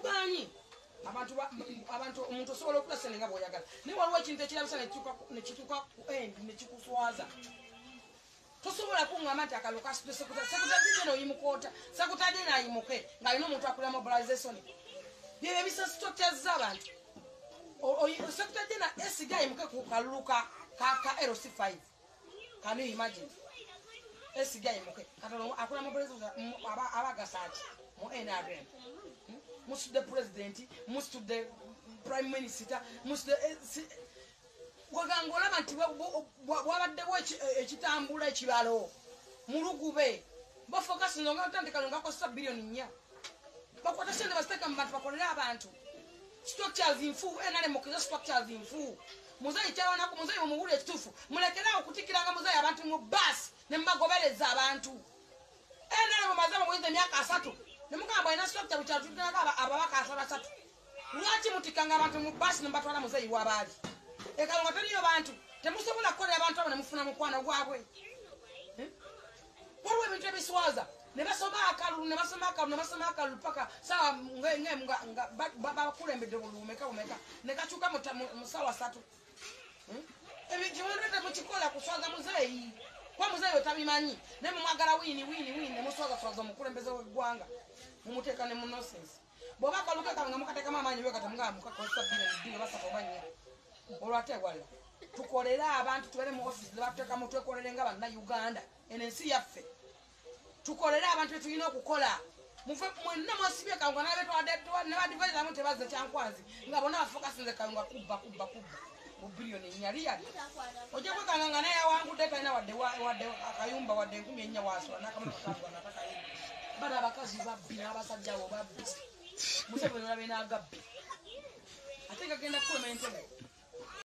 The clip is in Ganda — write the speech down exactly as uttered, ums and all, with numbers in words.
tumanyi abantu abantu omuntu osobola okutasene nga bw'oyagala naye waliwo ekintu ekirabisa ne kituuka ku endi ne kikuswaza tosobola kuŋŋamba nti akalulu kasitule sekutadde geno oyimukoota sekutadde naayimuke ng'alina omuntu akulira mobilization byebyo ebisasitotezza abantu sekutadde na esiga ayimuke ku kalulu ka L C five can you imagine esiga ayimuke katono akulira mobilization abagasaki mu N R M Must the president, must the prime minister, must the Wagangola Manti wabadde ekitambula ekibalo mulugube bafocus no ngatandika ngako sub billion nya bakwata sente basiteka mbantu bakolera abantu structures infu enale mukiza structures infu muzayi kyabana ku muzayi omubule ekitufu mulekera okutikiranga muzayi abantu mu bus ne mbagobereza abantu enale mu mazama mwenze myaka asatu nemugamba ina structure bitatugana ababaka asatu lwaki mutikanga abantu mu bus ne mbatwala muzayi wabali eka ngataliyo bantu temusobola kukolera abantu abo ne mufuna mukwana gwabwe waliwo ebintu ebiswaza ne basoma akalulu ne basoma akalulu ne basoma akalulu paka sawa nge nga bakulembedde bulumeka bumeka ne kakyuka mu sawa satu ebintu mukikola kuswaza muzeeyi kwa muzeeyi otabimanyi ne mumwagala wini wini wini ne muswaza swaza omukulembeze w'eggwanga mumuteeka ne mu nonsense bw'oba akaluka kawe nga mukateekamu amaanyi bwe katamugaa mukakozesa bino basatu oba nnya olwate wala tukolere abantu tubere mu office bateka mu twekolere nga banna Uganda enensi yaffe tukolere abantu betulina okukola mufe mwenna mwasibye kangwa nabe twadetwa ne badivise amu tebaze kyankwazi nga bonna bafocus nze kangwa kubba kubba kubba mu bilioni nyali yali oje kwa kanganga naye wangu deta ina wadde wadde akayumba wadde nkumi ennya waswa nakamana kangwa nataka yini bada bakazi babbi n'abasajja bo babbi musebe nolabe n'agabbi ate kagenda kulementa